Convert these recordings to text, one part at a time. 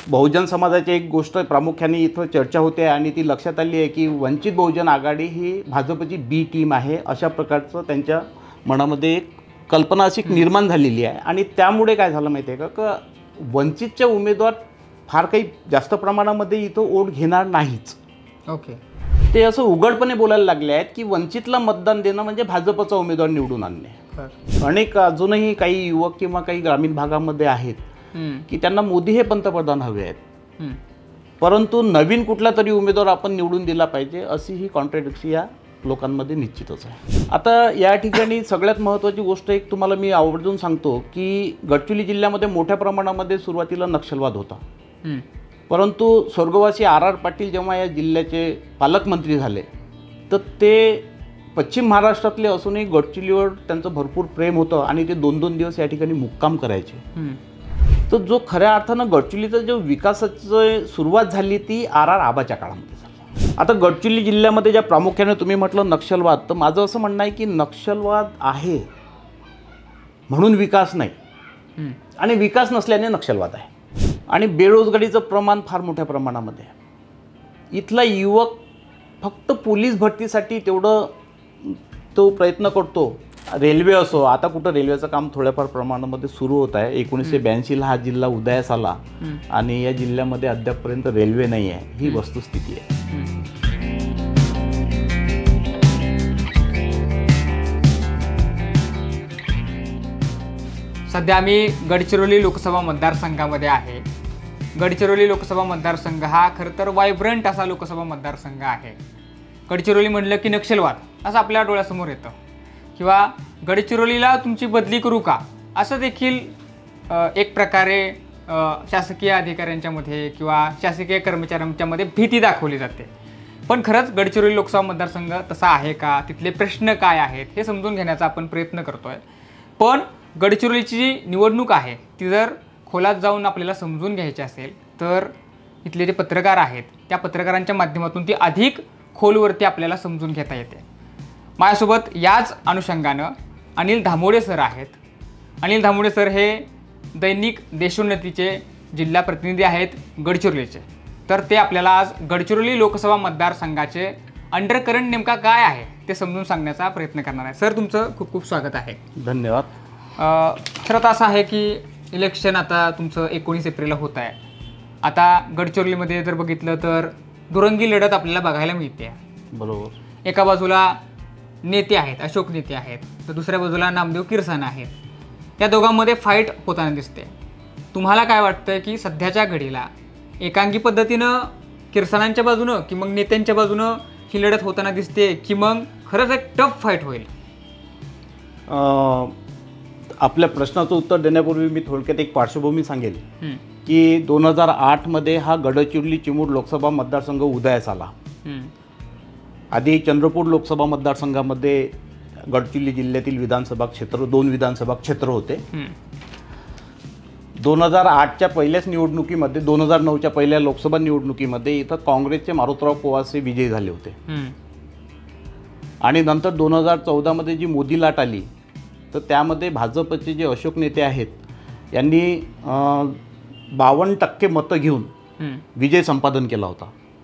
बहुजन समाजाची एक गोष्ट प्रामुख्याने इथं चर्चा होते आणि ती लक्षात आली आहे की वंचित बहुजन आघाडी ही भाजपची बी टीम आहे, अशा प्रकारचं त्यांच्या मनामध्ये एक कल्पना अशी निर्माण झालेली आहे. आणि त्यामुळे काय झालं माहिती आहे का, वंचितचे उमेदवार फार काही जास्त प्रमाणामध्ये इथं वोट घेणार नाहीच. ओके. ते असं उघडपणे बोलायला लागले आहेत की वंचितला मतदान देणं म्हणजे भाजपचा उमेदवार निवडून आणणे. अनेक अजूनही काही युवक किंवा काही ग्रामीण भागामध्ये आहेत की त्यांना मोदी हे पंतप्रधान हवे आहेत, परंतु नवीन कुठला तरी उमेदवार आपण निवडून दिला पाहिजे, अशी ही कॉन्ट्रडिक्शन या लोकांमध्ये निश्चितच आहे. आता या ठिकाणी सगळ्यात महत्त्वाची गोष्ट एक तुम्हाला मी आवर्जून सांगतो की गडचिरोली जिल्ह्यामध्ये मोठ्या प्रमाणामध्ये सुरुवातीला नक्षलवाद होता, परंतु स्वर्गवासी आर पाटील जेव्हा या जिल्ह्याचे पालकमंत्री झाले तर ते पश्चिम महाराष्ट्रातले असूनही गडचिरोलीवर त्यांचं भरपूर प्रेम होतं आणि ते 2-2 दिवस या ठिकाणी मुक्काम करायचे. तर जो खऱ्या अर्थानं गडचिरोलीचा जो विकासाची सुरुवात झाली ती आबाच्या काळामध्ये झाली. आता गडचिरोली जिल्ह्यामध्ये ज्या प्रामुख्याने तुम्ही म्हटलं नक्षलवाद, तर माझं असं म्हणणं आहे की नक्षलवाद आहे म्हणून विकास नाही आणि विकास नसल्याने नक्षलवाद आहे. आणि बेरोजगारीचं प्रमाण फार मोठ्या प्रमाणामध्ये आहे. इथला युवक फक्त पोलीस भरतीसाठी तेवढं तो प्रयत्न करतो. रेल्वे असो, आता कुठं रेल्वेचं काम थोड्याफार प्रमाणामध्ये सुरू होत आहे. 1982ला हा जिल्हा उदयास आला आणि या जिल्ह्यामध्ये अद्यापपर्यंत रेल्वे नाही आहे, ही वस्तुस्थिती आहे. सध्या आम्ही गडचिरोली लोकसभा मतदारसंघामध्ये आहे. गडचिरोली लोकसभा मतदारसंघ हा खरं तर वायब्रंट असा लोकसभा मतदारसंघ आहे. गडचिरोली म्हटलं की नक्षलवाद असं आपल्या डोळ्यासमोर येतं, किंवा गडचिरोलीला तुमची बदली करू का असं देखील एक प्रकारे शासकीय अधिकाऱ्यांच्यामध्ये किंवा शासकीय कर्मचाऱ्यांच्यामध्ये भीती दाखवली जाते. पण खरंच गडचिरोली लोकसभा मतदारसंघ तसा आहे का, तिथले प्रश्न काय आहेत हे समजून घेण्याचा आपण प्रयत्न करतो आहे. पण गडचिरोलीची जी निवडणूक आहे ती जर खोलात जाऊन आपल्याला समजून घ्यायची असेल तर इथले जे पत्रकार आहेत त्या पत्रकारांच्या माध्यमातून ती अधिक खोलवरती आपल्याला समजून घेता येते. माझ्यासोबत याच अनुषंगानं अनिल धामोडे सर आहेत. अनिल धामोडे सर हे दैनिक देशोन्नतीचे जिल्हा प्रतिनिधी आहेत गडचिरोलीचे. तर ते आपल्याला आज गडचिरोली लोकसभा मतदारसंघाचे अंडरकरंट नेमका काय आहे ते समजून सांगण्याचा प्रयत्न करणार आहे. सर, तुमचं खूप खूप स्वागत आहे. धन्यवाद. खरं तर असं आहे की इलेक्शन आता तुमचं 19 एप्रिलला होत आहे. आता गडचिरोलीमध्ये जर बघितलं तर दुरंगी लढत आपल्याला बघायला मिळते. बरोबर. एका बाजूला नेते आहेत, अशोक नेते आहेत, तर दुसऱ्या बाजूला नामदेव किरसाना आहेत. या दोघांमध्ये फाईट होताना दिसते. तुम्हाला काय वाटतं की सध्याच्या घडीला एकांगी पद्धतीनं किरसानांच्या बाजूनं की मग नेत्यांच्या बाजूनं ही लढत होताना दिसते, की मग खरंच एक टफ फाईट होईल? आपल्या प्रश्नाचं उत्तर देण्यापूर्वी मी थोडक्यात एक पार्श्वभूमी सांगेल की 2008मध्ये हा गडचिरोली चिमूर लोकसभा मतदारसंघ उदयास आला. आधी चंद्रपूर लोकसभा मतदारसंघामध्ये गडचिरोली जिल्ह्यातील विधानसभा क्षेत्र 2 विधानसभा क्षेत्र होते. 2008च्या पहिल्याच निवडणुकीमध्ये 2009च्या पहिल्या लोकसभा निवडणुकीमध्ये इथं काँग्रेसचे मारुतराव पोवासे विजयी झाले होते. आणि नंतर 2014मध्ये जी मोदी लाट आली तर त्यामध्ये भाजपचे जे अशोक नेते आहेत यांनी 52% मतं घेऊन विजय संपादन केला होता.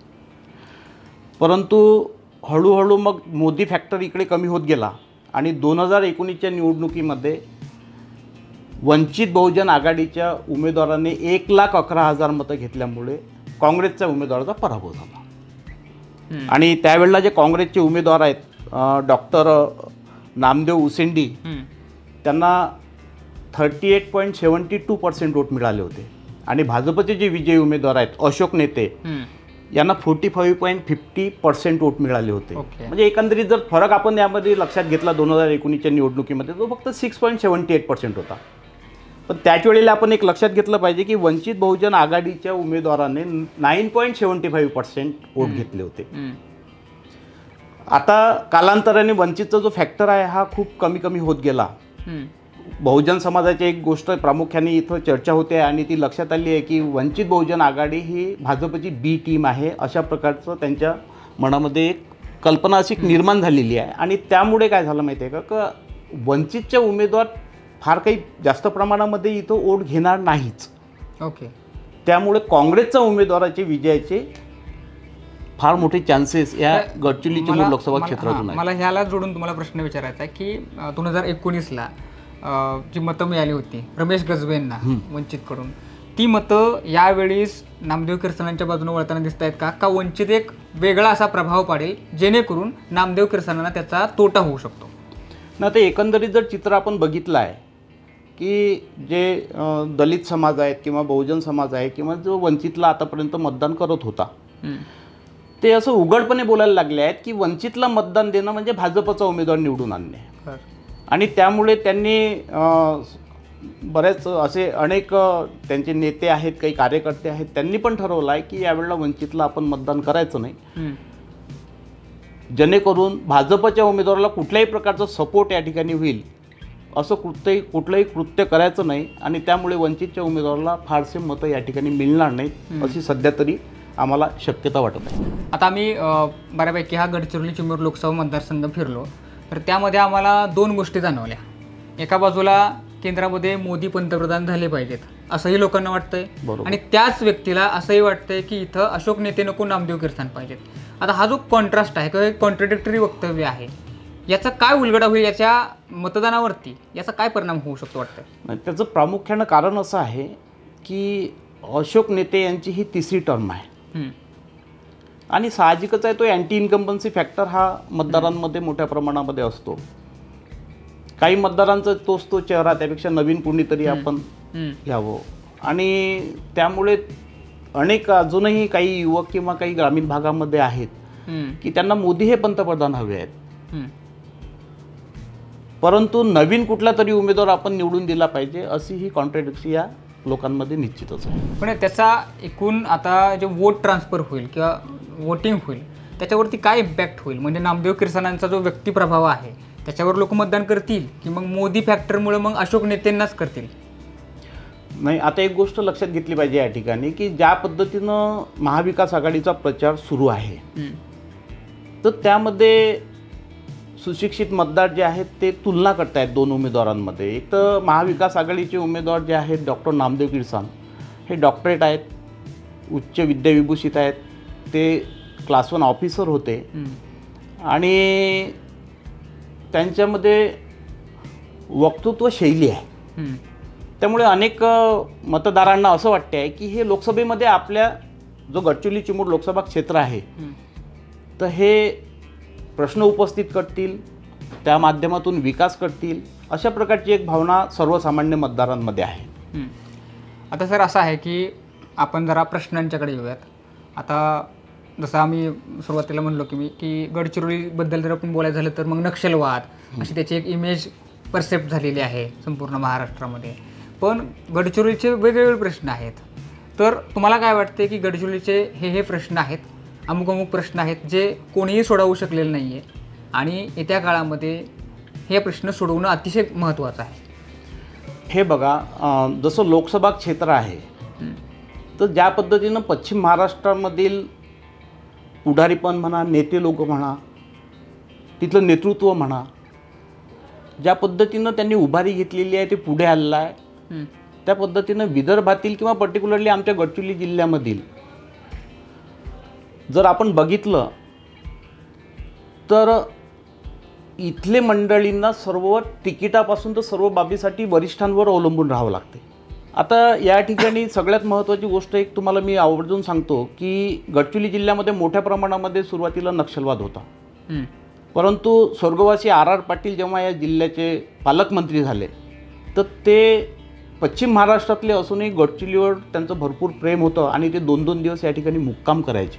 परंतु हळूहळू मग मोदी फॅक्टर इकडे कमी होत गेला आणि 2019च्या निवडणुकीमध्ये वंचित बहुजन आघाडीच्या उमेदवाराने 1,11,000 मतं घेतल्यामुळे काँग्रेसच्या उमेदवाराचा पराभव झाला. आणि त्यावेळेला जे काँग्रेसचे उमेदवार आहेत डॉक्टर नामदेव उसेंडी, त्यांना 38.72% वोट मिळाले होते. आणि भाजपचे जे विजयी उमेदवार आहेत अशोक नेते यांना 45.50% वोट मिळाले होते. म्हणजे एकंदरीत जर फरक आपण यामध्ये लक्षात घेतला 2019च्या निवडणुकीमध्ये तो फक्त 6.78% होता. पण त्याच वेळेला आपण एक लक्षात घेतलं पाहिजे की वंचित बहुजन आघाडीच्या उमेदवाराने 9.75% वोट घेतले होते. आता कालांतराने वंचितचा जो फॅक्टर आहे हा खूप कमी होत गेला. बहुजन समाजाची एक गोष्ट प्रामुख्याने इथं चर्चा होते आणि ती लक्षात आली आहे की वंचित बहुजन आघाडी ही भाजपची बी टीम आहे, अशा प्रकारचं त्यांच्या मनामध्ये एक कल्पना अशी निर्माण झालेली आहे. आणि त्यामुळे काय झालं माहिती आहे का, वंचितचे उमेदवार फार काही जास्त प्रमाणामध्ये इथं वोट घेणार नाहीच. ओके. त्यामुळे काँग्रेसच्या उमेदवाराचे विजयाचे फार मोठे चान्सेस या गडचिरोली चिमूर लोकसभा क्षेत्रातून आहेत. मला ह्याला जोडून तुम्हाला प्रश्न विचारायचा आहे की 2019ला जी मतं मिळाली होती रमेश गजबेंना वंचितकडून, ती मतं यावेळेस नामदेव किर्सानांच्या बाजूने वळताना दिसत आहेत का वंचित एक वेगळा असा प्रभाव पाडेल जेणेकरून नामदेव किर्सानांना त्याचा तोटा होऊ शकतो? ना ते एकंदरीत जर चित्र आपण बघितलं आहे की जे दलित समाज आहेत किंवा बहुजन समाज आहे किंवा जो वंचितला आतापर्यंत मतदान करत होता, ते असं उघडपणे बोलायला लागले आहेत की वंचितला मतदान देणं म्हणजे भाजपचा उमेदवार निवडून आणणे. आणि त्यामुळे त्यांनी बरेच असे अनेक त्यांचे नेते आहेत, काही कार्यकर्ते आहेत, त्यांनी पण ठरवलं आहे की यावेळेला वंचितला आपण मतदान करायचं नाही, जेणेकरून भाजपच्या उमेदवाराला कुठल्याही प्रकारचा सपोर्ट या ठिकाणी होईल असं कुठलंही कृत्य करायचं नाही आणि त्यामुळे वंचितच्या उमेदवाराला फारसे मतं या ठिकाणी मिळणार नाहीत अशी सध्या तरी आम्हाला शक्यता वाटत आहे. आता आम्ही बऱ्यापैकी हा गडचिरोली चिमूर लोकसभा मतदारसंघ फिरलो तर त्यामध्ये आम्हाला दोन गोष्टी जाणवल्या. एका बाजूला केंद्रामध्ये मोदी पंतप्रधान झाले पाहिजेत असंही लोकांना वाटतंय आणि त्याच व्यक्तीला असंही वाटतंय की इथं अशोक नेते नको, नामदेव किर्सान पाहिजेत. आता हा जो कॉन्ट्रास्ट आहे किंवा एक कॉन्ट्रडिक्टरी वक्तव्य आहे, याचा काय उलगडा होईल, याच्या मतदानावरती याचा काय परिणाम होऊ शकतो वाटतं? त्याचं प्रामुख्यानं कारण असं आहे की अशोक नेते यांची ही तिसरी टर्म आहे आणि साहजिकच आहे तो अँटी इन्कम्बन्सी फॅक्टर हा मतदारांमध्ये मोठ्या प्रमाणामध्ये असतो. काही मतदारांचा तोच तो चेहरा, त्यापेक्षा नवीन कोणीतरी आपण घ्यावं आणि त्यामुळे अनेक अजूनही काही युवक किंवा काही ग्रामीण भागामध्ये आहेत की त्यांना मोदी हे पंतप्रधान हवे आहेत, परंतु नवीन कुठला तरी उमेदवार आपण निवडून दिला पाहिजे अशी ही कॉन्ट्रडिक्शन या लोकांमध्ये निश्चितच आहे. पण त्याचा एकूण आता जे वोट ट्रान्सफर होईल किंवा वोटिंग होईल त्याच्यावरती काय इम्पॅक्ट होईल? म्हणजे नामदेव किर्सानांचा जो व्यक्तिप्रभाव आहे त्याच्यावर लोक मतदान करतील की मग मोदी फॅक्टरमुळे मग अशोक नेतेंनाच करतील? नाही, आता एक गोष्ट लक्षात घेतली पाहिजे या ठिकाणी की ज्या पद्धतीनं महाविकास आघाडीचा प्रचार सुरू आहे तर त्यामध्ये सुशिक्षित मतदार जे आहेत ते तुलना करतायत दोन उमेदवारांमध्ये. एक तर महाविकास आघाडीचे उमेदवार जे आहेत डॉक्टर नामदेव किर्सान हे डॉक्टरेट आहेत, उच्च विद्याविभूषित आहेत, ते क्लास 1 ऑफिसर होते आणि त्यांच्यामध्ये वक्तृत्व शैली आहे. त्यामुळे अनेक मतदारांना असं वाटते आहे की हे लोकसभेमध्ये आपल्या जो गडचिरोली चिमूर लोकसभा क्षेत्र आहे तर हे प्रश्न उपस्थित करतील, त्या माध्यमातून विकास करतील, अशा प्रकारची एक भावना सर्वसामान्य मतदारांमध्ये आहे. आता सर असं आहे की आपण जरा प्रश्नांच्याकडे येऊयात. आता जसं आम्ही सुरुवातीला म्हणलो की गडचिरोलीबद्दल जर आपण बोलायचं झालं तर मग नक्षलवाद अशी त्याची एक इमेज परसेप्ट झालेली आहे संपूर्ण महाराष्ट्रामध्ये. पण गडचिरोलीचे वेगवेगळे प्रश्न आहेत. तर तुम्हाला काय वाटते की गडचिरोलीचे हे प्रश्न आहेत, अमुक प्रश्न आहेत जे कोणीही सोडवू शकलेलं नाही आहे आणि येत्या काळामध्ये हे प्रश्न सोडवणं अतिशय महत्त्वाचं आहे? हे बघा, जसं लोकसभा क्षेत्र आहे तर ज्या पद्धतीनं पश्चिम महाराष्ट्रामधील पुढारीपण म्हणा, नेते लोक म्हणा, तिथलं नेतृत्व म्हणा, ज्या पद्धतीनं त्यांनी उभारी घेतलेली आहे ते पुढे आलेलं आहे, त्या पद्धतीनं विदर्भातील किंवा पर्टिक्युलरली आमच्या गडचिरोली जिल्ह्यामधील जर आपण बघितलं तर इथले मंडळींना सर्व तिकिटापासून तर सर्व बाबीसाठी वरिष्ठांवर अवलंबून राहावं लागते. आता या ठिकाणी सगळ्यात महत्त्वाची गोष्ट एक तुम्हाला मी आवर्जून सांगतो की गडचिरोली जिल्ह्यामध्ये मोठ्या प्रमाणामध्ये सुरुवातीला नक्षलवाद होता, परंतु स्वर्गवासी RR पाटील जेव्हा या जिल्ह्याचे पालकमंत्री झाले तर ते पश्चिम महाराष्ट्रातले असूनही गडचिरोलीवर त्यांचं भरपूर प्रेम होतं आणि ते 2-2 दिवस या ठिकाणी मुक्काम करायचे.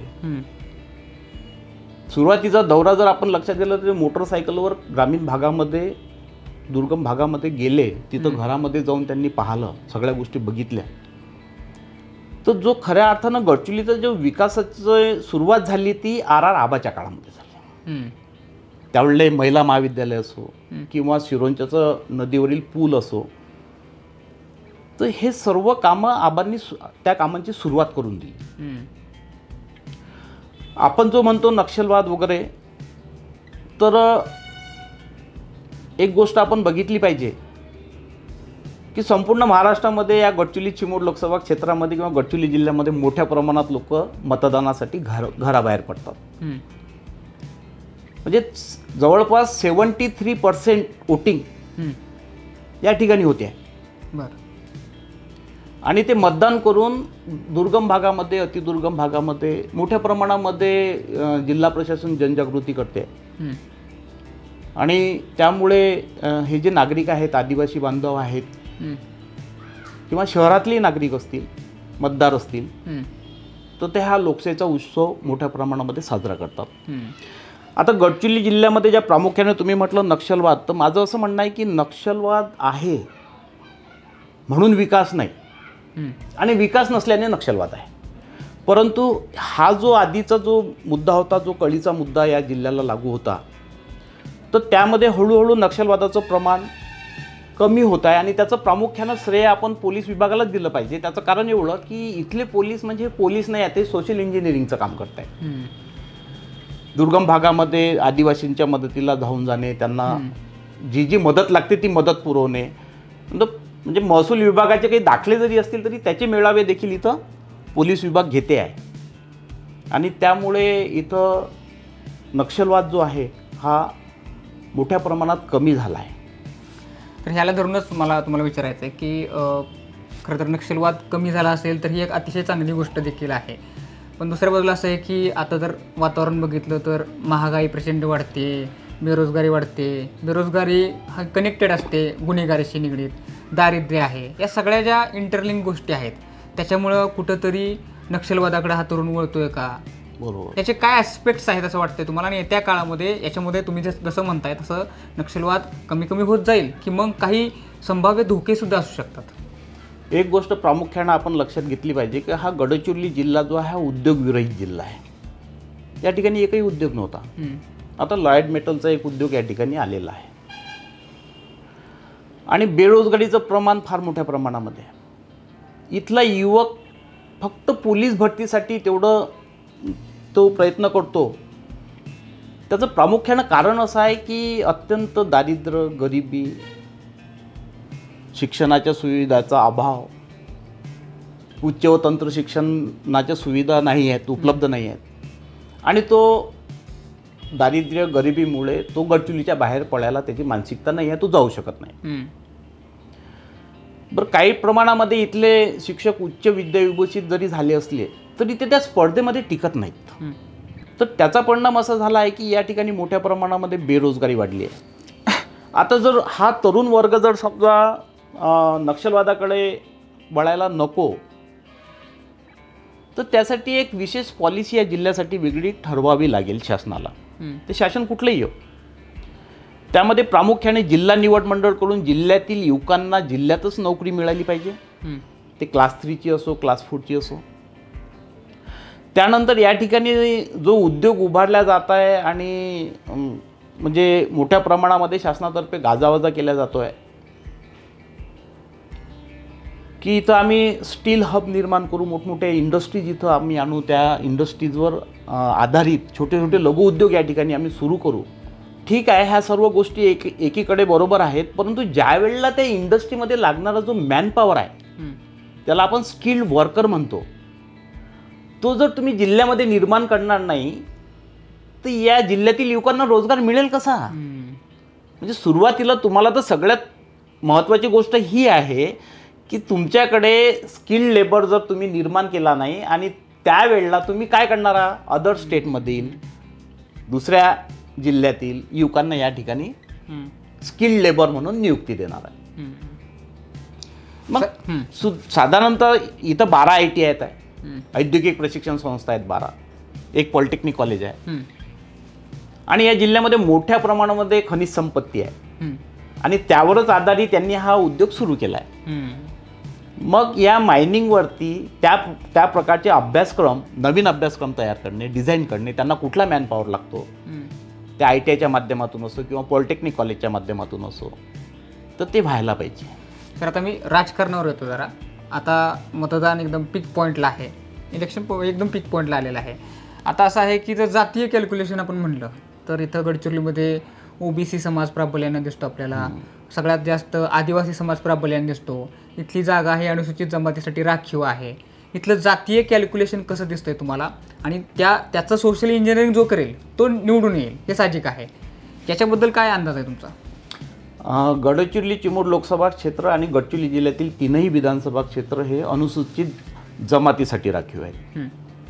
सुरुवातीचा दौरा जर आपण लक्षात दिलं तर मोटरसायकलवर ग्रामीण भागामध्ये, दुर्गम भागामध्ये गेले, तिथं घरामध्ये जाऊन त्यांनी पाहिलं, सगळ्या गोष्टी बघितल्या. तर जो खऱ्या अर्थानं गडचिरोलीचा जो विकासाची सुरुवात झाली ती RR आबाच्या काळामध्ये झाली. त्यावेळेला महिला महाविद्यालय असो किंवा सिरोंच्याचं नदीवरील पूल असो, तर हे सर्व कामं आबांनी त्या कामांची सुरुवात करून दिली. आपण जो म्हणतो नक्षलवाद वगैरे, तर एक गोष्ट आपण बघितली पाहिजे की संपूर्ण महाराष्ट्रामध्ये या गडचिरोली चिमूर लोकसभा क्षेत्रामध्ये किंवा गडचिरोली जिल्ह्यामध्ये मोठ्या प्रमाणात लोक मतदानासाठी घराबाहेर पडतात. म्हणजे जवळपास 73% वोटिंग या ठिकाणी होते. आणि ते मतदान करून दुर्गम भागामध्ये, अतिदुर्गम भागामध्ये मोठ्या प्रमाणामध्ये जिल्हा प्रशासन जनजागृती करते. आणि त्यामुळे हे जे नागरिक आहेत, आदिवासी बांधव आहेत किंवा शहरातले नागरिक असतील, मतदार असतील, तर ते हा लोकशाहीचा उत्सव मोठ्या प्रमाणामध्ये साजरा करतात. आता गडचिरोली जिल्ह्यामध्ये ज्या प्रामुख्याने तुम्ही म्हटलं नक्षलवाद, तर माझं असं म्हणणं आहे की नक्षलवाद आहे म्हणून विकास नाही आणि विकास नसल्याने नक्षलवाद आहे. परंतु हा जो आधीचा जो मुद्दा होता, जो कळीचा मुद्दा या जिल्ह्याला लागू होता, तर त्यामध्ये हळूहळू नक्षलवादाचं प्रमाण कमी होत आहे. आणि त्याचं प्रामुख्यानं श्रेय आपण पोलीस विभागालाच दिलं पाहिजे. त्याचं कारण एवढं की इथले पोलीस म्हणजे पोलीस नाही आहे, ते सोशल इंजिनिअरिंगचं काम करत आहे. दुर्गम भागामध्ये आदिवासींच्या मदतीला धावून जाणे, त्यांना जी जी मदत लागते ती मदत पुरवणे, म्हणजे महसूल विभागाचे काही दाखले जरी असतील तरी त्याचे मेळावे देखील इथं पोलीस विभाग घेते आहे. आणि त्यामुळे इथं नक्षलवाद जो आहे हा मोठ्या प्रमाणात कमी झाला आहे. तर ह्याला धरूनच मला तुम्हाला विचारायचं आहे की खरं तर नक्षलवाद कमी झाला असेल तर ही एक अतिशय चांगली गोष्ट देखील आहे. पण दुसऱ्या बाजूला असं आहे की आता जर वातावरण बघितलं तर महागाई प्रचंड वाढते, बेरोजगारी वाढते. बेरोजगारी हा कनेक्टेड असते गुन्हेगारीशी निगडीत, दारिद्र्य आहे. या सगळ्या ज्या इंटरलिंक गोष्टी आहेत त्याच्यामुळं कुठंतरी नक्षलवादाकडे हा तरुण वळतोय का? बरोबर. त्याचे काय ॲस्पेक्ट्स आहेत असं वाटतंय तुम्हाला? आणि येत्या काळामध्ये याच्यामध्ये तुम्ही जसं म्हणताय तसं नक्षलवाद कमी कमी होत जाईल की मग काही संभाव्य धोकेसुद्धा असू शकतात? एक गोष्ट प्रामुख्यानं आपण लक्षात घेतली पाहिजे की हा गडचिरोली जिल्हा जो आहे हा उद्योगविरहित जिल्हा आहे. या ठिकाणी एकही उद्योग नव्हता. आता लॉयड मेटलचा एक उद्योग या ठिकाणी आलेला आहे. आणि बेरोजगारीचं प्रमाण फार मोठ्या प्रमाणामध्ये आहे. इथला युवक फक्त पोलीस भरतीसाठी तेवढं तो प्रयत्न करतो. त्याचं प्रामुख्यानं कारण असं आहे की अत्यंत दारिद्र्य, गरिबी, शिक्षणाच्या सुविधाचा अभाव, उच्च व तंत्र शिक्षणाच्या सुविधा नाही आहेत, उपलब्ध नाही आहेत. आणि तो दारिद्र्य, गरिबीमुळे तो गडचिरोलीच्या बाहेर पडायला त्याची मानसिकता नाही आहे, तो जाऊ शकत नाही. बरं, काही प्रमाणामध्ये इथले शिक्षक उच्च विद्याविभूषित जरी झाले असले तरी ते त्या स्पर्धेमध्ये टिकत नाहीत. तर त्याचा परिणाम असा झाला आहे की या ठिकाणी मोठ्या प्रमाणामध्ये बेरोजगारी वाढली आहे. आता जर हा तरुण वर्ग जर समजा नक्षलवादाकडे वळायला नको, तर त्यासाठी एक विशेष पॉलिसी या जिल्ह्यासाठी वेगळी ठरवावी लागेल शासनाला. ते शासन कुठलंही हो. त्यामध्ये प्रामुख्याने जिल्हा निवड मंडळकडून जिल्ह्यातील युवकांना जिल्ह्यातच नोकरी मिळाली पाहिजे. ते क्लास 3ची असो, क्लास 4ची असो. त्यानंतर या ठिकाणी जो उद्योग उभारला जात आहे आणि म्हणजे मोठ्या प्रमाणामध्ये शासनातर्फे गाजावाजा केला जातो आहे की इथं आम्ही स्टील हब निर्माण करू, मोठमोठ्या इंडस्ट्रीज इथं आम्ही आणू, त्या इंडस्ट्रीजवर आधारित छोटे छोटे लघु उद्योग या ठिकाणी आम्ही सुरू करू. ठीक आहे, ह्या सर्व गोष्टी एकीकडे बरोबर आहेत. परंतु ज्या वेळेला त्या इंडस्ट्रीमध्ये लागणारा जो मॅनपॉवर आहे, त्याला आपण स्किल्ड वर्कर म्हणतो, तो जर तुम्ही जिल्ह्यामध्ये निर्माण करणार नाही तर या जिल्ह्यातील युवकांना रोजगार मिळेल कसा? म्हणजे सुरुवातीला तुम्हाला तर सगळ्यात महत्त्वाची गोष्ट ही आहे की तुमच्याकडे स्किल्ड लेबर जर तुम्ही निर्माण केला नाही आणि त्यावेळेला तुम्ही काय करणारा, अदर स्टेटमधील दुसऱ्या जिल्ह्यातील युवकांना या ठिकाणी स्किल्ड लेबर म्हणून नियुक्ती देणार आहे. मग साधारणतः इथं 12 ITI आहेत, औद्योगिक प्रशिक्षण संस्था आहेत 12, एक पॉलिटेक्निक कॉलेज आहे. आणि या जिल्ह्यामध्ये मोठ्या प्रमाणामध्ये खनिज संपत्ती आहे आणि त्यावरच आधारित त्यांनी हा उद्योग सुरू केला आहे. मग या मायनिंगवरती त्या प्रकारचे अभ्यासक्रम, नवीन अभ्यासक्रम तयार करणे, डिझाईन करणे, त्यांना कुठला मॅनपॉवर लागतो, त्या ITIच्या माध्यमातून असो किंवा पॉलिटेक्निक कॉलेजच्या माध्यमातून असो, तर ते व्हायला पाहिजे. तर आता मी राजकारणावर येतो जरा. आता मतदान एकदम पीक पॉईंटला आहे, इलेक्शन एकदम पीक पॉईंटला आलेलं आहे. आता असं आहे की जर जातीय कॅल्क्युलेशन आपण म्हणलं तर इथं गडचिरोलीमध्ये ओबीसी समाज प्राबल्यानं दिसतो आपल्याला, सगळ्यात जास्त आदिवासी समाज प्राबल्यानं दिसतो, इथली जागा हे अनुसूचित जमातीसाठी राखीव आहे. इथलं जातीय कॅल्क्युलेशन कसं दिसतंय तुम्हाला, आणि त्याचं सोशल इंजिनिअरिंग जो करेल तो निवडून येईल हे साहजिक आहे. याच्याबद्दल काय अंदाज आहे तुमचा? गडचिरोली चिमूर लोकसभा क्षेत्र आणि गडचिरोली जिल्ह्यातील 3ही विधानसभा क्षेत्र हे अनुसूचित जमातीसाठी राखीव आहे.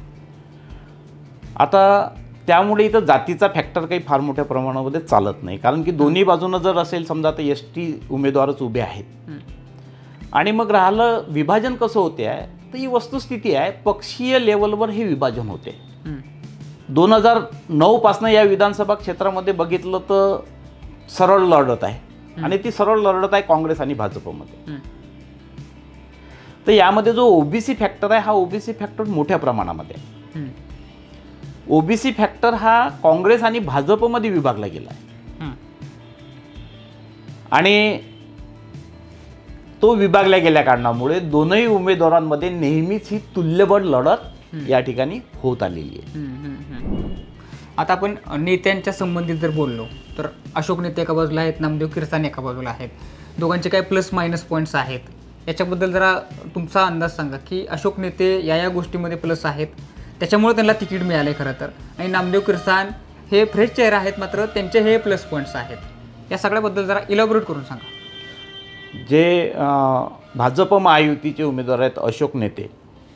आता त्यामुळे इथं जातीचा फॅक्टर काही फार मोठ्या प्रमाणामध्ये चालत नाही, कारण की दोन्ही बाजूनं जर असेल समजा तर ST उमेदवारच उभे आहेत. आणि मग राहिलं विभाजन कसं होते आहे, तर ही वस्तुस्थिती आहे, पक्षीय लेवलवर हे विभाजन होते. 2009 पासनं या विधानसभा क्षेत्रामध्ये बघितलं तर सरळ लढत आहे, आणि ती सरळ लढत आहे काँग्रेस आणि भाजपमध्ये. तर यामध्ये जो ओबीसी फॅक्टर आहे, हा ओबीसी फॅक्टर मोठ्या प्रमाणामध्ये आहे. ओबीसी फॅक्टर हा काँग्रेस आणि भाजपमध्ये विभागला गेला आहे, आणि तो विभागल्या गेल्या कारणामुळे दोनही उमेदवारांमध्ये नेहमीच ही तुल्यबळ लढत या ठिकाणी होत आलेली आहे. आता आपण नेत्यांच्या संबंधित जर बोललो तर अशोक नेते एका बाजूला आहेत, नामदेव किरसाने एका बाजूला आहेत. दोघांचे काही प्लस मायनस पॉईंट्स आहेत, याच्याबद्दल जरा तुमचा अंदाज सांगा की अशोक नेते या गोष्टीमध्ये प्लस आहेत, त्याच्यामुळे त्यांना तिकीट मिळाले खरं तर, आणि नामदेव किरसान हे फ्रेश चेहरा आहेत मात्र त्यांचे हे प्लस पॉईंट्स आहेत. या सगळ्याबद्दल जरा इलॅबोरेट करून सांगा. जे भाजप महायुतीचे उमेदवार आहेत अशोक नेते,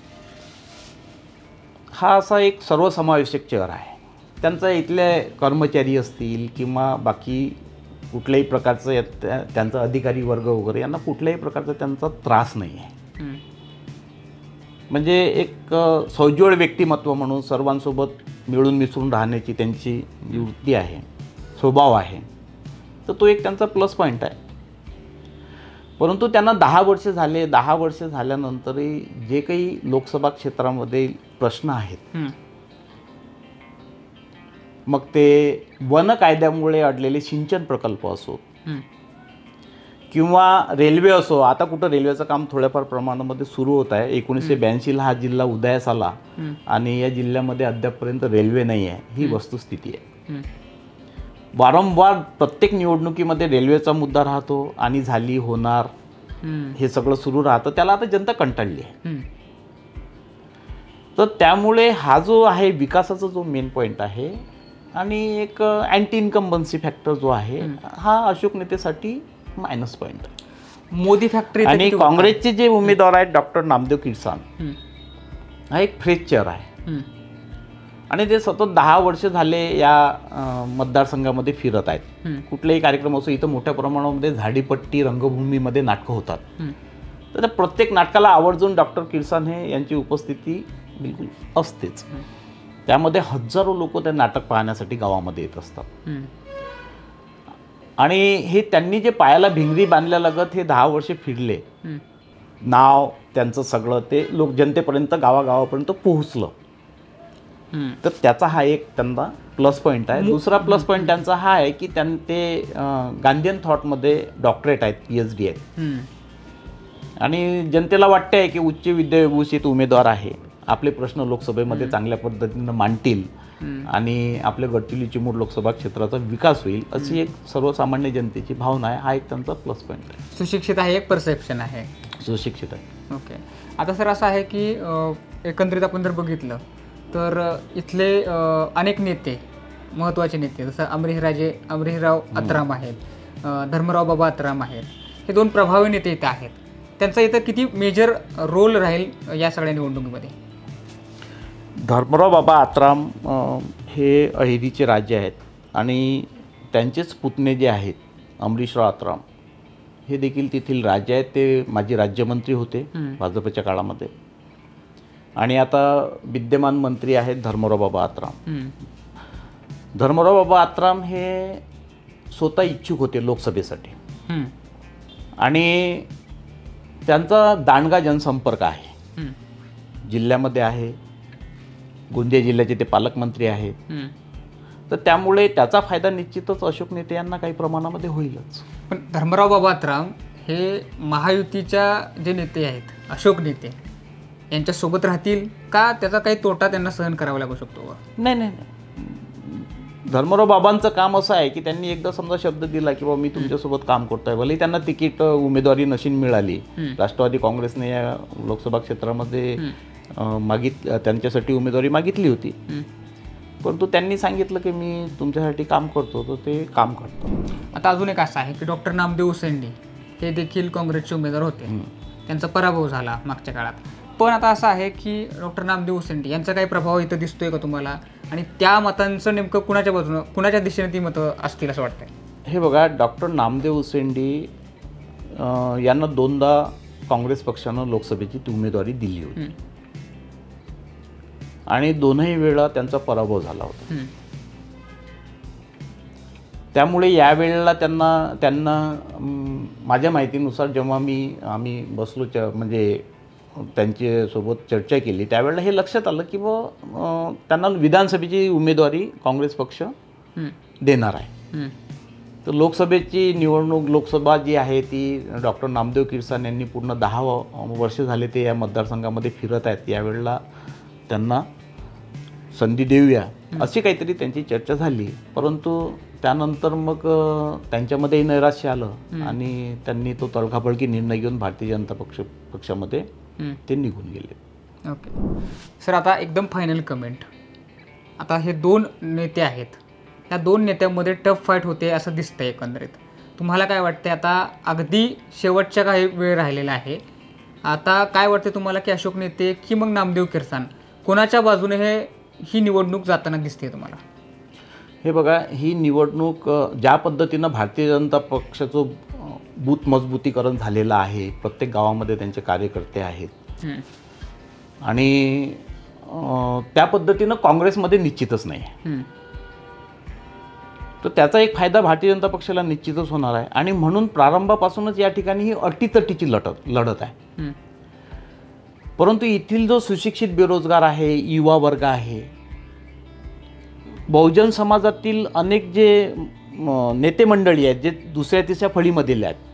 हा असा एक सर्वसमावेशक चेहरा आहे. त्यांचा इथले कर्मचारी असतील किंवा बाकी कुठल्याही प्रकारचं त्यांचा अधिकारी वर्ग वगैरे यांना कुठल्याही प्रकारचा त्यांचा त्रास नाही आहे. म्हणजे एक सौजोड व्यक्तिमत्व म्हणून सर्वांसोबत मिळून मिसळून राहण्याची त्यांची वृत्ती आहे, स्वभाव आहे, तर तो एक त्यांचा प्लस पॉईंट आहे. परंतु त्यांना 10 वर्ष झाले, 10 वर्ष झाल्यानंतरही जे काही लोकसभा क्षेत्रामध्ये प्रश्न आहेत, मग ते वन कायद्यामुळे अडलेले सिंचन प्रकल्प असो किंवा रेल्वे असो, आता कुठं रेल्वेचं काम थोड्याफार प्रमाणामध्ये सुरू होत आहे. 1982ला हा जिल्हा उदयास आला आणि या जिल्ह्यामध्ये अद्यापपर्यंत रेल्वे नाही आहे, ही वस्तुस्थिती आहे. वारंवार प्रत्येक निवडणुकीमध्ये रेल्वेचा मुद्दा राहतो आणि झाली होणार हे सगळं सुरू राहतं, त्याला आता जनता कंटाळली आहे. तर त्यामुळे हा जो आहे विकासाचा जो मेन पॉईंट आहे आणि एक अँटी इन्कम्बन्सी फॅक्टर जो आहे, हा अशोक नेतेसाठी मायनस पॉईंट आहे. मोदी फॅक्टरी आणि काँग्रेसचे जे उमेदवार आहेत डॉक्टर नामदेव किरसान, हा एक फ्रेश चेहरा आहे आणि ते सतत 10 वर्ष झाले या मतदारसंघामध्ये फिरत आहेत. कुठलेही कार्यक्रम असो, इथं मोठ्या प्रमाणामध्ये झाडीपट्टी रंगभूमीमध्ये नाटकं होतात, तर त्या प्रत्येक नाटकाला आवर्जून डॉक्टर किरसान हे यांची उपस्थिती बिलकुल असतेच. त्यामध्ये हजारो लोक ते नाटक पाहण्यासाठी गावामध्ये येत असतात. आणि हे त्यांनी जे पायाला भिंगरी बांधल्यालगत हे 10 वर्षे फिरले, नाव त्यांचं सगळं ते लोक जनतेपर्यंत गावागावापर्यंत पोहोचलं, तर त्याचा हा एक त्यांना प्लस पॉईंट आहे. दुसरा प्लस पॉईंट त्यांचा हा आहे की ते गांधीयन थॉटमध्ये डॉक्टरेट आहेत, PhD आहेत, आणि जनतेला वाटते आहे की उच्च विद्याविभूषित उमेदवार आहे, आपले प्रश्न लोकसभेमध्ये चांगल्या पद्धतीनं मांडतील आणि आपल्या गडचिरोली चिमूर लोकसभा क्षेत्राचा विकास होईल, अशी एक सर्वसामान्य जनतेची भावना आहे. हा एक त्यांचा प्लस पॉईंट आहे. सुशिक्षित आहे, एक परसेप्शन आहे, सुशिक्षित आहे. ओके. आता सर असं आहे की एकंदरीत आपण जर बघितलं तर इथले अनेक नेते, महत्त्वाचे नेते जसं अमरीशराव आत्राम आहेत, धर्मराव बाबा आत्राम आहेत, हे 2 प्रभावी नेते इथं आहेत. त्यांचा इथं किती मेजर रोल राहील या सगळ्या निवडणुकीमध्ये? धर्मराव बाबा आत्राम हे अहेरीचे राजे आहेत आणि त्यांचेच पुतणे जे आहेत अमरीशराव आत्राम हे देखील तेथील राजे आहेत. ते माजी राज्यमंत्री होते भाजपच्या काळामध्ये आणि आता विद्यमान मंत्री आहेत धर्मराव बाबा आत्राम. धर्मराव बाबा आत्राम हे स्वतः इच्छुक होते लोकसभेसाठी आणि त्यांचा दांडगा जनसंपर्क आहे, जिल्ह्यामध्ये आहे. गोंदिया जिल्ह्याचे ते पालकमंत्री आहेत, तर त्यामुळे त्याचा फायदा निश्चितच अशोक नेते यांना काही प्रमाणामध्ये होईलच. पण धर्मराव बाबा आत्राम हे महायुतीच्या जे नेते आहेत, अशोक नेते, यांच्यासोबत राहतील का? त्याचा काही तोटा त्यांना सहन करावा लागू शकतो? नाही, धर्मराव बाबांचं काम असं आहे की त्यांनी एकदा समजा शब्द दिला की बाबा मी तुमच्यासोबत काम करतोय, भले त्यांना तिकीट उमेदवारी नशीन मिळाली, राष्ट्रवादी काँग्रेसने या लोकसभा क्षेत्रामध्ये त्यांच्यासाठी उमेदवारी मागितली होती, परंतु त्यांनी सांगितलं की मी तुमच्यासाठी काम करतो, तर ते काम करतो. आता अजून एक असं आहे की डॉक्टर नामदेव उसेंडी हे देखील काँग्रेसचे उमेदवार होते, त्यांचा पराभव झाला मागच्या काळात. पण आता असं आहे की डॉक्टर नामदेव उसेंडी यांचा काही प्रभाव इथं दिसतोय का तुम्हाला, आणि त्या मतांचं नेमकं कुणाच्या बाजूनं कुणाच्या दिशेने ती मतं असतील असं वाटतंय? हे बघा, डॉक्टर नामदेव उसेंडी यांना 2दा काँग्रेस पक्षानं लोकसभेची उमेदवारी दिली होती आणि दोनही वेळा त्यांचा पराभव झाला होता. त्यामुळे यावेळेला त्यांना माझ्या माहितीनुसार जेव्हा आम्ही बसलो म्हणजे त्यांच्यासोबत चर्चा केली, त्यावेळेला हे लक्षात आलं की त्यांना विधानसभेची उमेदवारी काँग्रेस पक्ष देणार आहे. तर लोकसभेची निवडणूक, लोकसभा जी आहे ती डॉक्टर नामदेव किरसान यांनी पूर्ण 10 वर्ष झाले ते या मतदारसंघामध्ये फिरत आहेत, यावेळेला त्यांना संधी देऊया अशी काहीतरी त्यांची चर्चा झाली. परंतु त्यानंतर मग त्यांच्यामध्येही नैराश्य आलं आणि त्यांनी तो तडकाफडकी निर्णय घेऊन भारतीय जनता पक्षामध्ये ते निघून गेले. ओके सर, आता एकदम फायनल कमेंट. आता हे 2 नेते आहेत, या 2 नेत्यांमध्ये टफ फाईट होते असं दिसतंय एकंदरीत. तुम्हाला काय वाटतंय? आता अगदी शेवटच्या काही वेळ राहिलेला आहे, आता काय वाटते तुम्हाला की अशोक नेते की मग नामदेव किरसान कोणाच्या बाजूने ही निवडणूक जाताना दिसते तुम्हाला? हे बघा, ही निवडणूक ज्या पद्धतीनं भारतीय जनता पक्षाचं बूथ मजबूतीकरण झालेलं आहे, प्रत्येक गावामध्ये त्यांचे कार्यकर्ते आहेत आणि त्या पद्धतीनं काँग्रेसमध्ये निश्चितच नाही आहे. तर त्याचा एक फायदा भारतीय जनता पक्षाला निश्चितच होणार आहे आणि म्हणून प्रारंभापासूनच या ठिकाणी ही अटीतटीची लढत आहे. परंतु येथील जो सुशिक्षित बेरोजगार आहे, युवा वर्ग आहे, बहुजन समाजातील अनेक जे नेते मंडळी आहेत जे दुसऱ्या तिसऱ्या फळीमधील आहेत,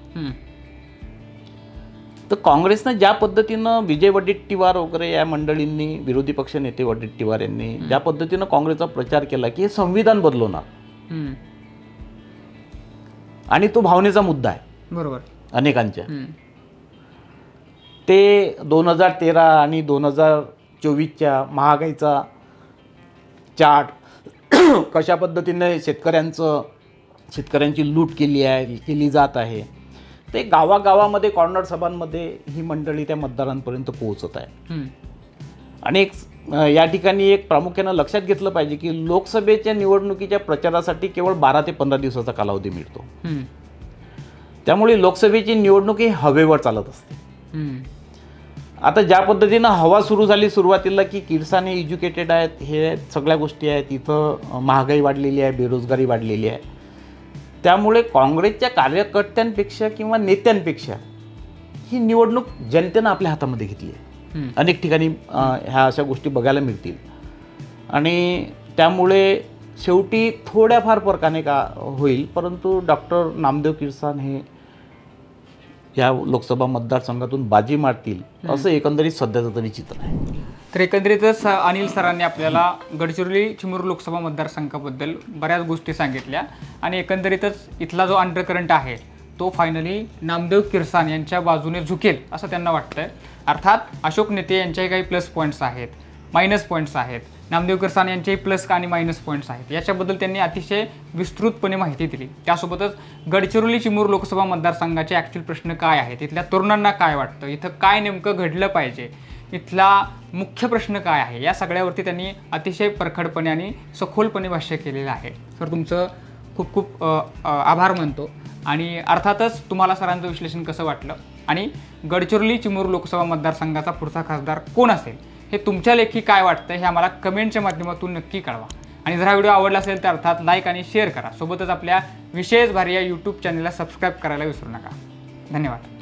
तर काँग्रेसनं ज्या पद्धतीनं विजय वडेट्टीवार वगैरे या मंडळींनी, विरोधी पक्ष नेते वडेट्टीवार यांनी ज्या पद्धतीनं काँग्रेसचा प्रचार केला की हे संविधान बदलवणार, आणि तो भावनेचा मुद्दा आहे बरोबर अनेकांच्या. ते 2013 आणि 2024च्या महागाईचा चार्ट, कशा पद्धतीने शेतकऱ्यांची लूट केली जात आहे, ते गावागावामध्ये कॉर्नर सभांमध्ये ही मंडळी त्या मतदारांपर्यंत पोहोचत आहे. आणि या ठिकाणी एक प्रामुख्यानं लक्षात घेतलं पाहिजे की लोकसभेच्या निवडणुकीच्या प्रचारासाठी केवळ 12 ते 15 दिवसाचा कालावधी मिळतो. त्यामुळे लोकसभेची निवडणूक ही हवेवर चालत असते. आता ज्या पद्धतीनं हवा सुरू झाली सुरुवातीला की किरसान हे एज्युकेटेड आहेत, हे सगळ्या गोष्टी आहेत, इथं महागाई वाढलेली आहे, बेरोजगारी वाढलेली आहे, त्यामुळे काँग्रेसच्या कार्यकर्त्यांपेक्षा किंवा नेत्यांपेक्षा ही निवडणूक जनतेनं आपल्या हातामध्ये घेतली आहे. अनेक ठिकाणी ह्या अशा गोष्टी बघायला मिळतील आणि त्यामुळे शेवटी थोड्याफार फरकाने का होईल, परंतु डॉक्टर नामदेव किरसान हे या लोकसभा मतदारसंघातून बाजी मारतील असं एकंदरीत सध्याचं तरी चित्र आहे. तर एकंदरीतच अनिल सरांनी आपल्याला गडचिरोली चिमूर लोकसभा मतदारसंघाबद्दल बऱ्याच गोष्टी सांगितल्या आणि एकंदरीतच इथला जो अंडरकरंट आहे तो फायनली नामदेव किरसान यांच्या बाजूने झुकेल असं त्यांना वाटतंय. अर्थात अशोक नेते यांच्याही काही प्लस पॉईंट्स आहेत, मायनस पॉईंट्स आहेत, नामदेव किरसान यांचेही प्लस आणि मायनस पॉईंट्स आहेत, याच्याबद्दल त्यांनी अतिशय विस्तृतपणे माहिती दिली. त्यासोबतच गडचिरोली चिमूर लोकसभा मतदारसंघाचे ॲक्च्युअल प्रश्न काय आहेत, इथल्या तरुणांना काय वाटतं, इथं काय नेमकं घडलं पाहिजे, इथला मुख्य प्रश्न काय आहे, या सगळ्यावरती त्यांनी अतिशय परखडपणे आणि सखोलपणे भाष्य केलेलं आहे. तर तुमचं खूप खूप आभार मानतो आणि अर्थातच तुम्हाला सरांचं विश्लेषण कसं वाटलं आणि गडचिरोली चिमूर लोकसभा मतदारसंघाचा पुढचा खासदार कोण असेल हे तुमच्या लेखी काय वाटतं हे आम्हाला कमेंटच्या माध्यमातून नक्की कळवा. आणि जर हा व्हिडिओ आवडला असेल तर अर्थात लाईक आणि शेअर करा. सोबतच आपल्या विशेष भारी या यूट्यूब चॅनलला सबस्क्राईब करायला विसरू नका. धन्यवाद.